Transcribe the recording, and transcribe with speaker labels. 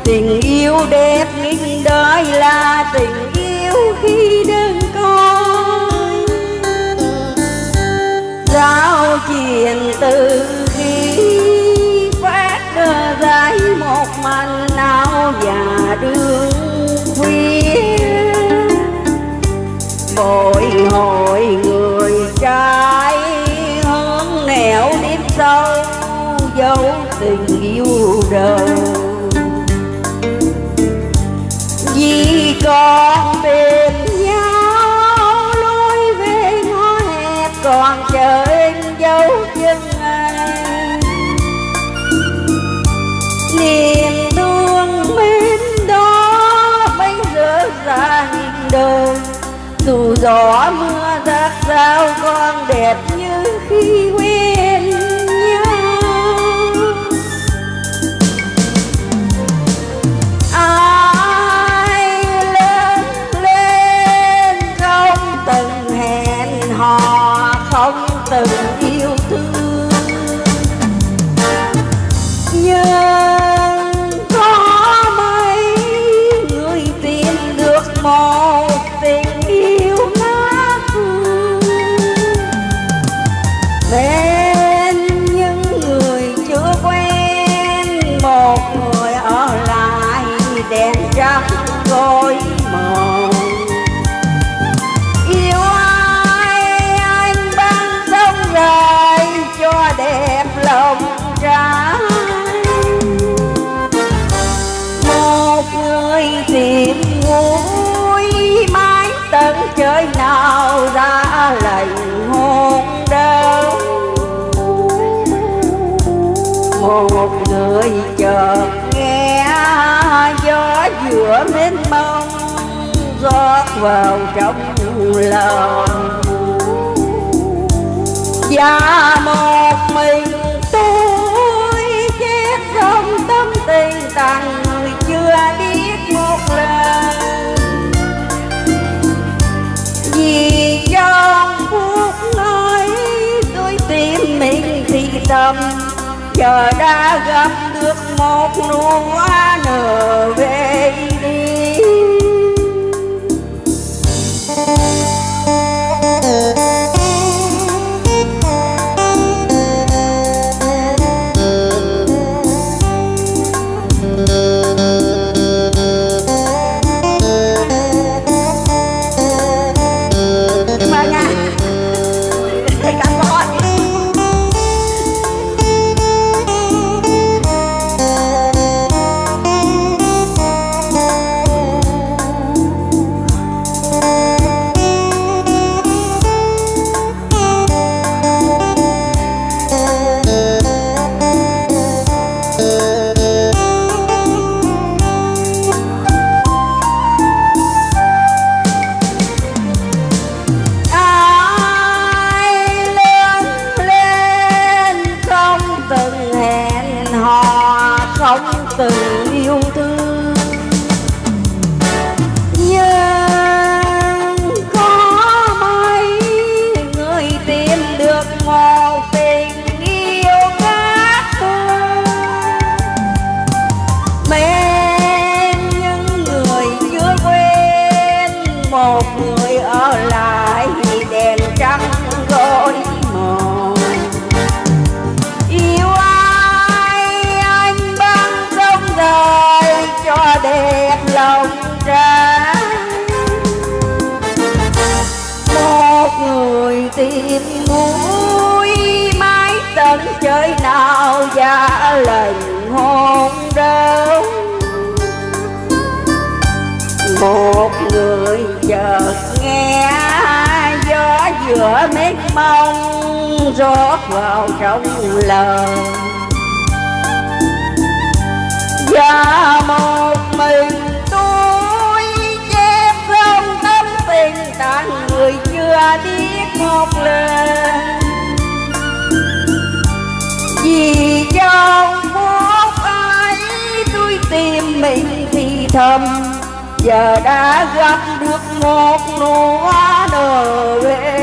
Speaker 1: Tình yêu đẹp nghìn đời là tình yêu khi đơn côi, giao chuyện từ khi phát đơ dài một màn áo và đường khuya. Bồi hồi người trai hướng nẻo nếp sâu dấu tình yêu đời. Vì còn bên nhau lối về ngõ hẹp còn chờ em dấu chân anh. Niềm thương mến đó bây giờ ra nhìn đời, dù gió mưa rác sao con đẹp như khi quen nhau. Ai lớn lên không từng hẹn hò, không từng yêu thương, nhưng có mấy người tìm được một tình yêu ngát hương. Bên những người chưa quen, một người ở lại đèn trắng gối mòn. Yêu ai anh ban sông dài cho đẹp lòng trai. Một người tìm vui mãi tận trời nào ra lệnh hôn đâu. Một người chợt nghe gió giữa mênh mông rót vào trong lòng. Và một mình tôi chết trong tâm tình tặng người chưa biết một lần. Vì trong phút ấy tôi tìm mình thì thầm, giờ đã gặp được một nụ hoa nở về đi. Không từng yêu thương, nhưng có mấy người tìm được một tình yêu khác hơn. Bên những người chưa quen, một người ở lại đèn trắng gối mòn. Cho đẹp lòng trai, một người tìm vui mãi tận trời nào giả lệnh hôn đâu. Một người chợt nghe gió giữa mênh mông rót vào trong lòng. Và một mình tôi chép trong tâm tình tặng người chưa biết một lần. Vì trong phút ấy tôi tìm mình thì thầm, giờ đã gặp được một nụ hoa nở về